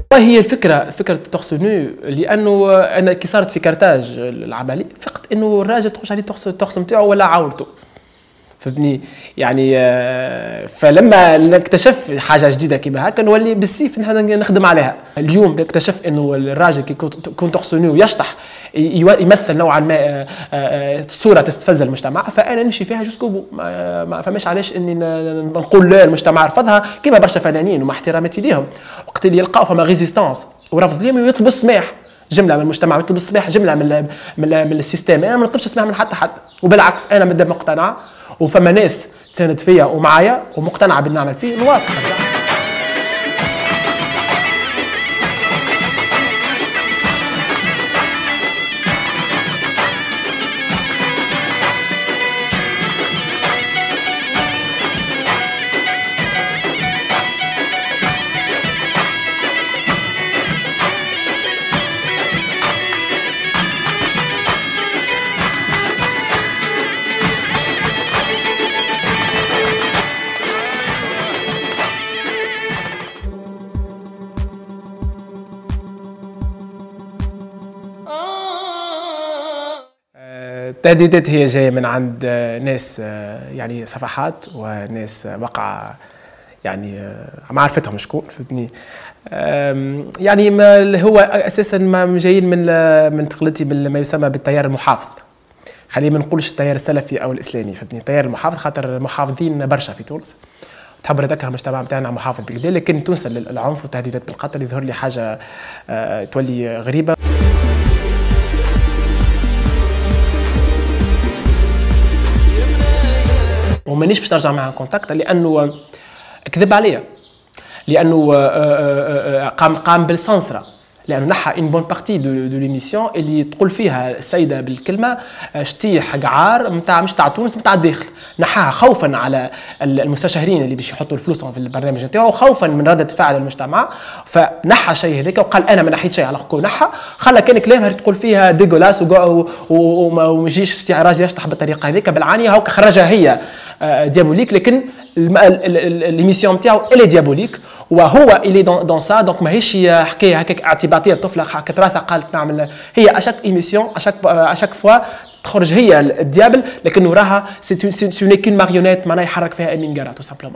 والله هي فكره تورسونو، لانه انا كي صارت في كارتاج العمليه فقط انه الراجل تخش عليه التورس نتاعو ولا عورته، فهمتني يعني. فلما نكتشف حاجه جديده كيما هكا نولي بالسيف نخدم عليها. اليوم نكتشف انه الراجل كي يكون تورسونو يشطح يمثل نوعا ما صوره تستفز المجتمع، فانا نمشي فيها جوسكو. ما فماش علاش اني نقول لا المجتمع رفضها، كيما برشا فنانين ومع احتراماتي ليهم وقت اللي يلقاو فما ريزيستانس ورفض ليهم يطلبوا السماح. جمله من المجتمع يطلب السماح، جمله من السيستم. انا ما نطلبش السماح من حد، وبالعكس انا مادام مقتنع وفما ناس تساند فيا ومعايا ومقتنعه باللي نعمل فيه نواصل. التهديدات هي جايه من عند ناس يعني صفحات وناس وقع يعني معرفتهم شكون، فهمتني. يعني ما هو اساسا ما جايين من تقليدي ما يسمى بالتيار المحافظ. خلينا ما نقولش التيار السلفي او الاسلامي، فهمتني. التيار المحافظ خاطر محافظين برشا في تونس، تحب نذكر المجتمع نتاعنا محافظ بكدا، لكن تونس العنف والتهديدات بالقتل يظهر لي حاجه تولي غريبه. ومانيش باش نرجع معها كونتاكت لانه كذب عليا، لانه قام بالسانسرا، لانه نحى ان بون بارتي دو ليميسيون اللي تقول فيها السيده بالكلمه شتيح قعار نتاع مش تاع تونس نتاع الداخل، نحاها خوفا على المستشارين اللي باش يحطوا الفلوس في البرنامج نتاعو، خوفا من رده فعل المجتمع، فنحى شيء هذاك وقال انا ما نحيت شيء على خوكو نحى، خلى كان كلامها تقول فيها ديغولاس وما يجيش راجل يشطح بالطريقه هذيك بالعانيه، هاكا خرجها هي ديابوليك، لكن ليميسيون نتاعو الي ديابوليك وهو الي دون سا. دونك ماهيش حكايه هكاك اعتباطيه، الطفله حكت راسها قالت نعمل، هي اشاك ايميسيون اشاك فوا تخرج هي الديابل، لكن راها سي ني كون ماريونيت معناها يحرك فيها امين كارا تو سامبلومون.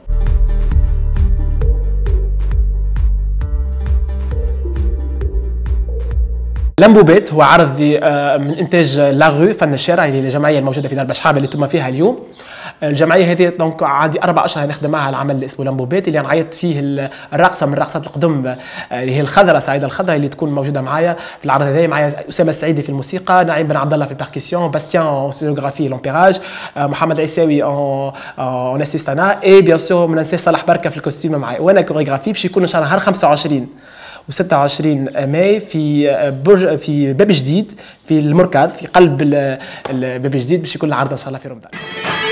لامبوبيت هو عرض من انتاج لاغو فن الشارع اللي الجمعيه الموجوده في دار بشحابه اللي انتم فيها اليوم. الجمعيه هذه دونك عندي 4 اشهر نخدم معها العمل اللي اسمه لامبوبيت، اللي نعيط فيه الراقصه من راقصات القدم اللي هي الخضراء سعيده الخضراء اللي تكون موجوده معايا في العرض هذا. معايا اسامه السعيدي في الموسيقى، نعيم بن عبد الله في الباركسيون، باستيان اون سينوغرافي لومبيراج، محمد عيساوي اون اسيستانا، اي بيان سور ما ننساش صلاح بركه في الكوستيم معايا، وانا كوريغرافي باش يكون ان شاء الله نهار 25 و26 ماي في باب جديد في المركز، في قلب باب جديد باش يكون العرض ان شاء الله في رمضان.